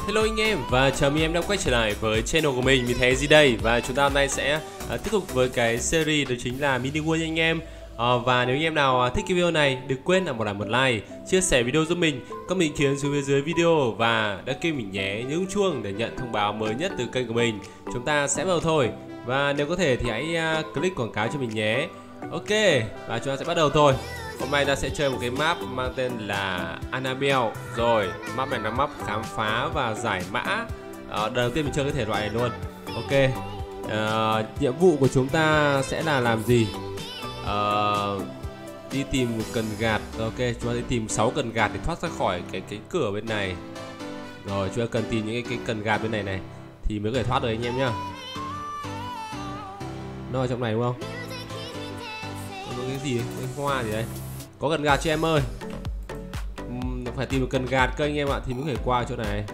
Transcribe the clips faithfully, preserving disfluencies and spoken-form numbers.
Hello anh em và chào mừng em đã quay trở lại với channel của mình. Mình thấy gì đây và chúng ta hôm nay sẽ uh, tiếp tục với cái series đó chính là Mini World nha anh em. Uh, và nếu anh em nào uh, thích cái video này, đừng quên là một like một like, chia sẻ video giúp mình, comment ý kiến xuống phía dưới video và đăng ký mình nhé, nhấn chuông để nhận thông báo mới nhất từ kênh của mình. Chúng ta sẽ bắt đầu thôi. Và nếu có thể thì hãy uh, click quảng cáo cho mình nhé. Ok, và chúng ta sẽ bắt đầu thôi. Hôm nay ta sẽ chơi một cái map mang tên là Annabelle. Rồi, map này là map khám phá và giải mã. à, Đầu tiên mình chơi cái thể loại này luôn. Ok, à, nhiệm vụ của chúng ta sẽ là làm gì? à, Đi tìm một cần gạt. Ok, chúng ta đi tìm sáu cần gạt để thoát ra khỏi cái cái cửa bên này. Rồi, chúng ta cần tìm những cái, cái cần gạt bên này này thì mới có thể thoát được anh em nhá. Nó ở trong này đúng không? Có cái gì, cái hoa gì đấy? Có cần gạt cho em ơi. uhm, Phải tìm được cần gạt cơ anh em ạ thì mới có thể qua chỗ này.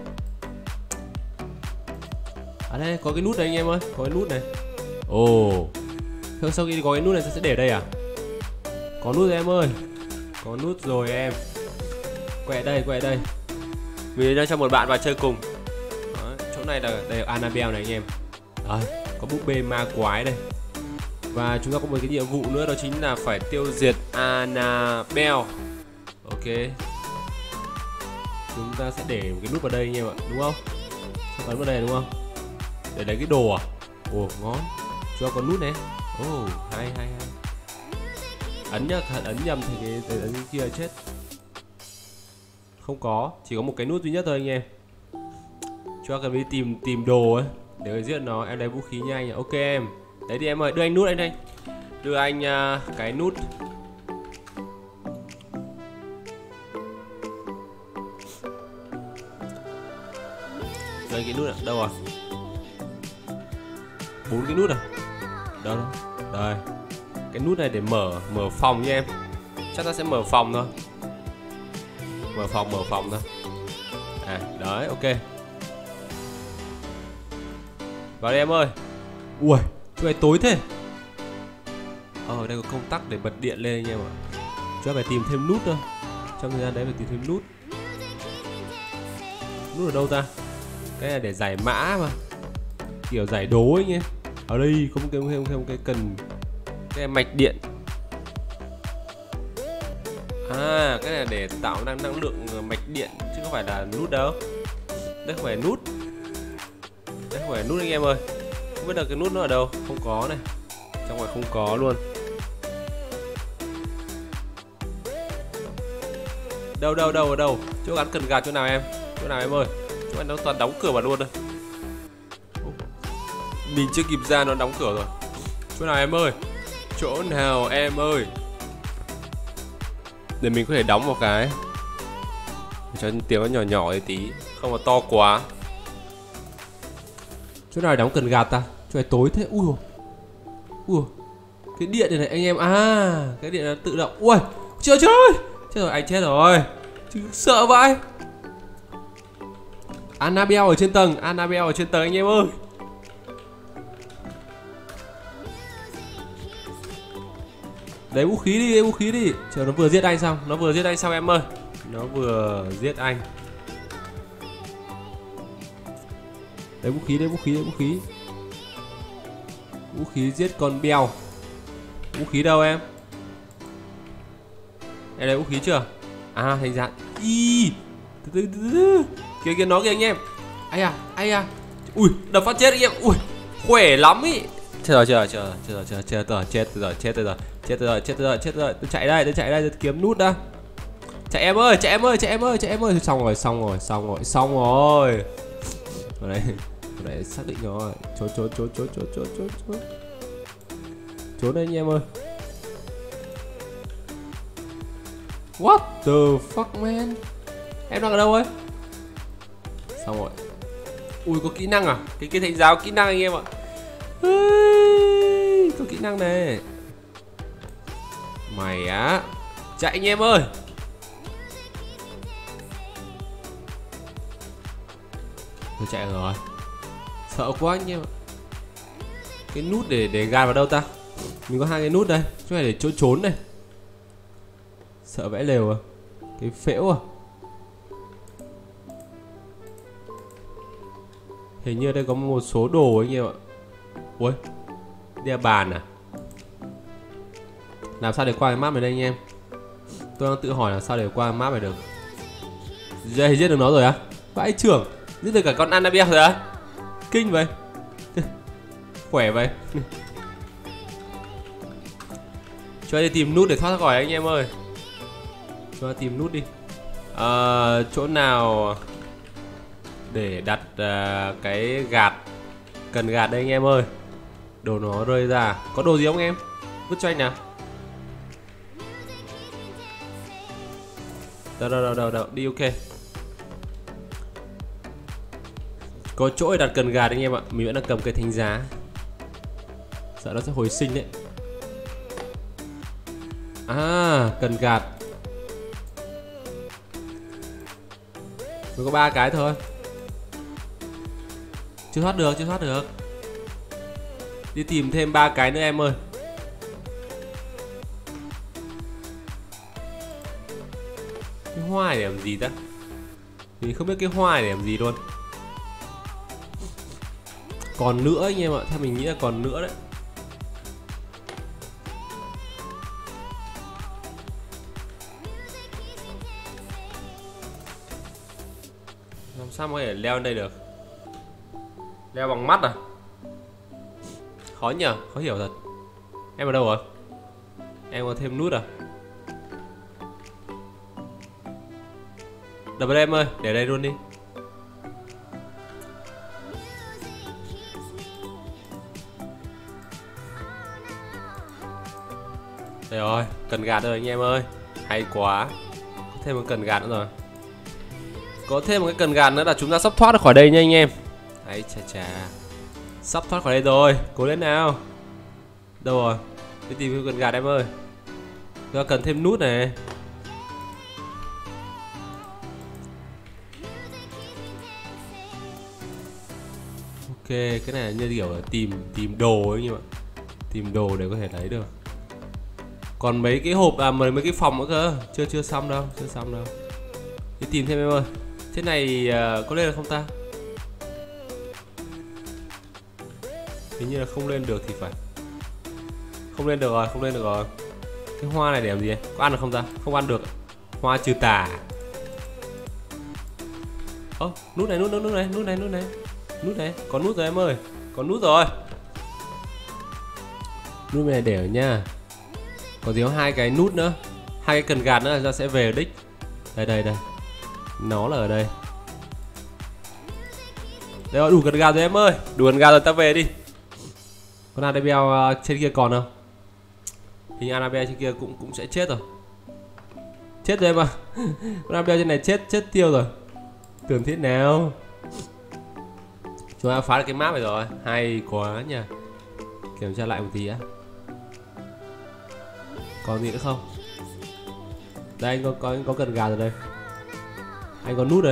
À đây, có cái nút đây anh em ơi. Có cái nút này. Ồ oh. Sau khi có cái nút này sẽ để ở đây à? Có nút rồi em ơi. Có nút rồi em. Quẹ đây, quẹ đây. Mình đang cho một bạn vào chơi cùng. Đó, chỗ này là đây là Annabelle này anh em. Đấy, có búp bê ma quái đây. Và chúng ta có một cái nhiệm vụ nữa, đó chính là phải tiêu diệt Annabelle. Ok, chúng ta sẽ để một cái nút vào đây anh em ạ, đúng không? Sẽ ấn vào đây đúng không? Để lấy cái đồ à? Ồ, ngon. Chúng ta có nút này. Ồ, hay hay hay. Ấn nhá, ấn nhầm thì cái, cái ấn cái kia chết. Không có, chỉ có một cái nút duy nhất thôi anh em. Chúng ta cần đi tìm tìm đồ ấy để giết nó. Em lấy vũ khí nhanh. Ok em. Đấy thì em ơi, đưa anh nút anh đây. Đưa anh uh, cái nút. Đưa anh cái nút à? Đâu à? Bốn cái nút à? Đâu đâu? Đây. Cái nút này để mở mở phòng nha em. Chắc ta sẽ mở phòng thôi. Mở phòng, mở phòng thôi. À, đấy, ok. Vào đây em ơi. Ui, chỗ này tối thế. Ờ, đây có công tắc để bật điện lên anh em ạ. Chúng ta phải tìm thêm nút thôi. Trong thời gian đấy phải tìm thêm nút. Nút ở đâu ta? Cái này để giải mã mà. Kiểu giải đố anh em. Ở đây có một cái, một cái, một cái cần. Cái này mạch điện. À, cái này để tạo năng năng lượng mạch điện chứ không phải là nút đâu. Đây không phải nút. Đây không phải nút anh em ơi. Không biết là cái nút nó ở đâu. Không có này. Trong ngoài không có luôn. Đâu đâu đâu ở đâu? Chỗ gắn cần gạt chỗ nào em? Chỗ nào em ơi? Chỗ này nó toàn đóng cửa vào luôn rồi. Mình chưa kịp ra nó đóng cửa rồi. Chỗ nào em ơi? Chỗ nào em ơi? Để mình có thể đóng một cái. Cho tiếng nó nhỏ nhỏ tí tí. Không là to quá. Chỗ nào đóng cần gạt ta? Chỗ này tối thế. Ui. Ui. Cái điện này này anh em. À, cái điện nó tự động. Ui, trời trời. Chết rồi, anh chết rồi. Chứ sợ vậy. Annabelle ở trên tầng, Annabelle ở trên tầng anh em ơi. Lấy vũ khí đi, lấy vũ khí đi. Chờ nó vừa giết anh xong, nó vừa giết anh xong em ơi. Nó vừa giết anh. Lấy vũ khí, lấy vũ khí, lấy vũ khí. Vũ khí giết con beo. Vũ khí đâu em? Em lấy vũ khí chưa? À, thành ra y từ từ từ từ kia kia nó kìa anh em. Ai à, ai à. Ui, đập phát chết anh em. Ui, khỏe lắm ý. Chết rồi, chết rồi, chết rồi, chết rồi, chết rồi, chết rồi, chết rồi, chết rồi, chết rồi, chết rồi. Tôi chạy đây, tôi chạy đây, tôi kiếm nút đã. Chạy em ơi, chạy em ơi, chạy em ơi, chạy em ơi. Xong rồi, xong rồi, xong rồi, xong rồi. Ở đây, ở đây xác định rồi. Trốn, trốn, trốn, trốn, trốn, trốn, trốn, trốn. Trốn đây anh em ơi. What the fuck man? Em đang ở đâu ấy? Xong rồi. Ui, có kỹ năng à? Cái cái thầy giáo kỹ năng anh em ạ. Ui, có kỹ năng này. Mày á. Chạy anh em ơi. Tôi chạy rồi. Sợ quá anh em ạ. Cái nút để để gạt vào đâu ta? Mình có hai cái nút đây. Chỗ này để chỗ trốn này. Sợ vẽ lều à? Cái phễu à? Hình như đây có một số đồ anh em ạ. Ui, đây là bàn à? Làm sao để qua cái map này đây anh em? Tôi đang tự hỏi là sao để qua map này được. Dây giết được nó rồi á? À? Vãi trưởng, giết được cả con Annabelle rồi á? À? Kinh vậy. Khỏe vậy. Cho đi tìm nút để thoát ra khỏi anh em ơi. Cho tìm nút đi. À, chỗ nào để đặt uh, cái gạt, cần gạt đây anh em ơi. Đồ nó rơi ra. Có đồ gì không em? Vứt cho anh nào. Đâu đâu đâu đâu đâu, đi ok. Có chỗ để đặt cần gạt anh em ạ. Mình vẫn đang cầm cái thánh giá. Sợ nó sẽ hồi sinh đấy. À, cần gạt. Mới có ba cái thôi. Chưa thoát được, chưa thoát được. Đi tìm thêm ba cái nữa em ơi. Cái hoa để làm gì ta? Mình không biết cái hoa để làm gì luôn. Còn nữa anh em ạ, theo mình nghĩ là còn nữa đấy. Làm sao mà có thể leo lên đây được? Leo bằng mắt à? Khó nhờ, khó hiểu thật. Em ở đâu rồi? Em có thêm nút à? Đập vào đây em ơi, để đây luôn đi. Đây rồi, cần gạt rồi anh em ơi. Hay quá. Có thêm một cần gạt nữa rồi. Có thêm một cái cần gạt nữa là chúng ta sắp thoát được khỏi đây nha anh em. Đấy, chà chà. Sắp thoát khỏi đây rồi, cố lên nào. Đâu rồi? Đi tìm cái cần gạt em ơi. Chúng ta cần thêm nút này. Ok, cái này là như kiểu là tìm tìm đồ ấy anh em ạ. Tìm đồ để có thể lấy được. Còn mấy cái hộp à mấy mấy cái phòng nữa cơ, chưa chưa xong đâu, chưa xong đâu. Đi tìm thêm em ơi. Thế này uh, có lên được không ta? Hình như là không lên được thì phải. Không lên được rồi, không lên được rồi. Cái hoa này để làm gì? Có ăn được không ta? Không ăn được. Hoa trừ tà. Ơ, oh, nút này, nút nút nút này, nút này, nút này. Nút này, có nút rồi em ơi. Có nút rồi. Nút này để ở nha. Có thiếu hai cái nút nữa. Hai cái cần gạt nữa là ra sẽ về đích. Đây đây đây. Nó là ở đây. Đây rồi, đủ cần gạt rồi em ơi. Đủ cần gạt rồi, ta về đi. Con Annabelle uh, trên kia còn không? Hình Annabelle trên kia cũng cũng sẽ chết rồi. Chết rồi em à. Con Annabelle trên này chết chết tiêu rồi. Tưởng thế nào. Chúng ta phá được cái map này rồi. Hay quá nha. Kiểm tra lại một tí á. Còn gì nữa không? Đây anh có có có cần gạt rồi đây. Anh có nút đây.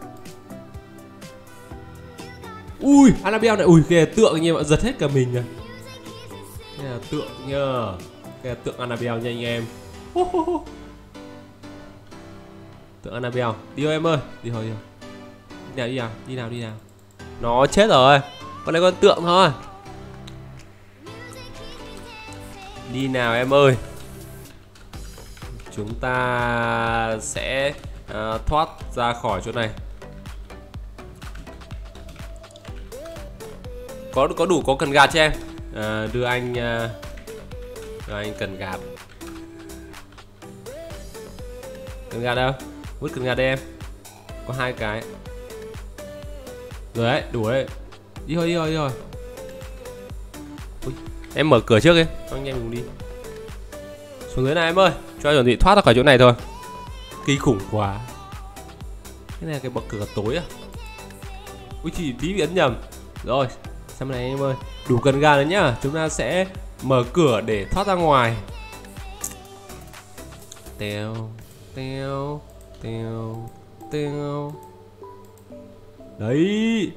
Ui, Annabelle này, ui kìa tượng như vậy giật hết cả mình rồi. Đây là tượng nhờ. Cái là tượng Annabelle nha anh em. Tượng Annabelle, đi thôi em ơi, đi thôi đi thôi. Đi nào đi nào, đi nào đi nào. Nó chết rồi. Còn đây con tượng thôi. Đi nào em ơi. Chúng ta sẽ uh, thoát ra khỏi chỗ này. Có có đủ có cần gạt cho em. À, đưa anh uh, đưa anh cần gạt. Cần gạt đâu? Vứt cần gạt đây em. Có hai cái. Rồi đấy, đủ đấy. Đi thôi đi thôi đi thôi. Ui, em mở cửa trước đi, anh em cùng đi. Xuống dưới này em ơi, cho chuẩn bị thoát ra khỏi chỗ này thôi. Kinh khủng quá. Cái này là cái bậc cửa tối à? Ui chỉ tí bị ấn nhầm. Rồi, xem này em ơi. Đủ cần gạt rồi nhá. Chúng ta sẽ mở cửa để thoát ra ngoài. Tèo, tèo, tèo, tèo. Đấy.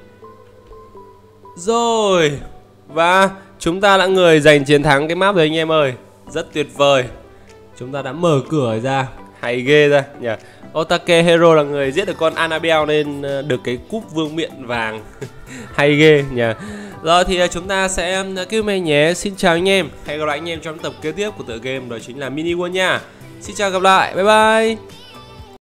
Rồi. Và chúng ta đã người giành chiến thắng cái map rồi anh em ơi. Rất tuyệt vời. Chúng ta đã mở cửa ra. Hay ghê ra nhỉ. Otake Hero là người giết được con Annabelle nên được cái cúp vương miện vàng. Hay ghê nhỉ. Rồi thì chúng ta sẽ cứu mày nhé. Xin chào anh em. Hẹn gặp lại anh em trong tập kế tiếp của tựa game đó chính là Mini World nha. Xin chào gặp lại. Bye bye.